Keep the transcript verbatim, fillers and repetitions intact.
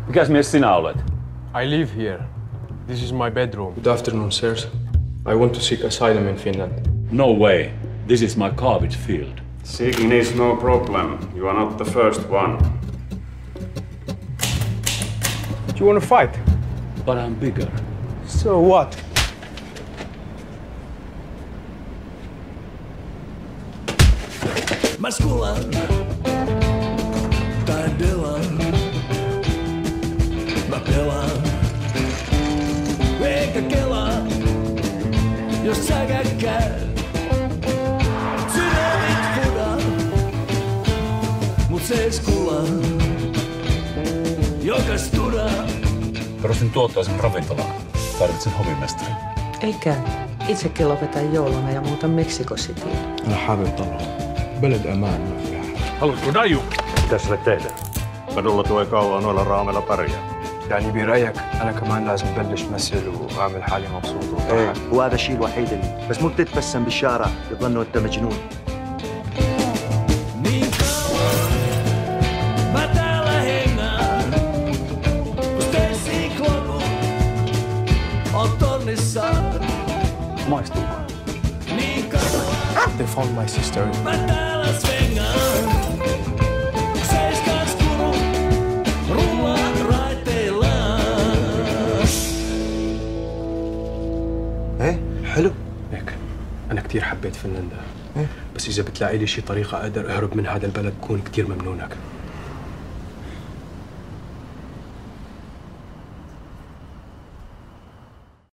Mikäs mies sinä olet? I live here. This is my bedroom. Good afternoon, sirs. I want to seek asylum in Finland. No way. This is my garbage field. Seeking is no problem. You are not the first one. Do you want to fight? But I'm bigger. So what? Mä skulan, tai delan, mä pelaan, eikä kelaa, jos säkä käy. Sydämit fudan, mut se ei skulan, joka studaa. Perustin tuottaisen ravintolan. Tarvitsen hovimestarin. Ei käy. Itsekin lopetan jouluna ja muutan Mexico Cityin. أنا حابب طلعه. بلد أمان ما فيها حد. Haluatko daju? Mitä sille tehdään? Kadulla tuo kauan noilla raameilla pärjää. يعني برأيك أنا كمان لازم بلش مثل وأعمل حالي مبسوط ايه وفرحان. وهذا الشيء الوحيد اللي بس مو بتتبسم بالشارع يظنوا انت مجنون. Niin kauan mä täällä hengään, kun Stacy Kloku on tornissaan. Maistuuko? Niin kauan They found my sister. mä täällä svengaan, seiskas kuru rullaa raiteillaan. ايه حلو. هيك أنا كتير حبيت فنلندا. بس إذا بتلاقي لي شي طريقة أقدر أهرب من هذا البلد بكون كتير ممنونك.